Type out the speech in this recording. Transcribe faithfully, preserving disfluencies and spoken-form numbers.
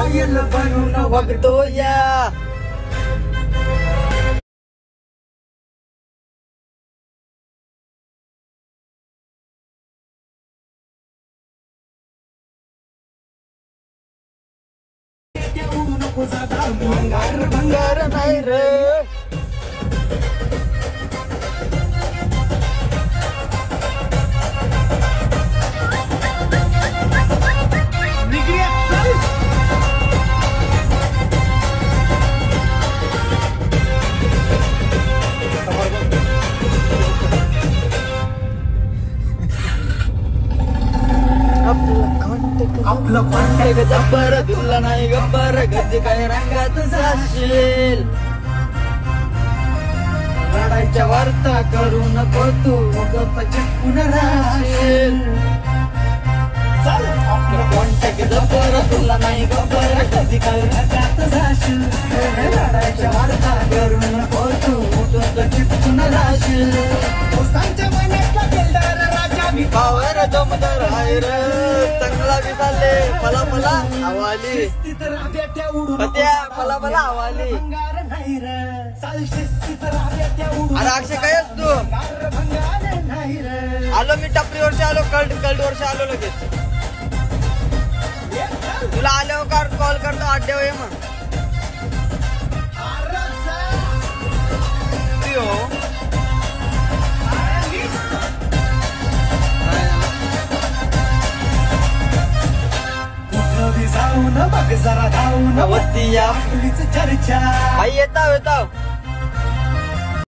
घायल बनून वागतो या. भंगार भंगार नाही रे. आपलं कॉन्टॅक्ट जबर तुला नाही गब्बर गज काय रंगात जाशील. रडायच्या वार्ता करू नको तू गप्प चिपकून राहशील. आपलं कॉन्टॅक्ट जबर तुला नाही गब्बर गज काय रंगात जाशील. रडायच्या वार्ता करू नको तू गप्प चिपकून राहशील. दोस्तांच्या मनातला दिलदार राजा मी पावर दमदार आहे रे. चांगला विचारले मला मला हवाली पत्या मला मला हवाली. अरे अक्षय काय तू आलो मी टपरी वर्ष आलो कल्ट कल्ट वर्ष आलो लगेच. तुला आल्यावर कॉल करतो अड्ड्यावर ये मग. जाऊन बघ जरा धावून वरती आपलीच चर्चा. आई येताव येताव.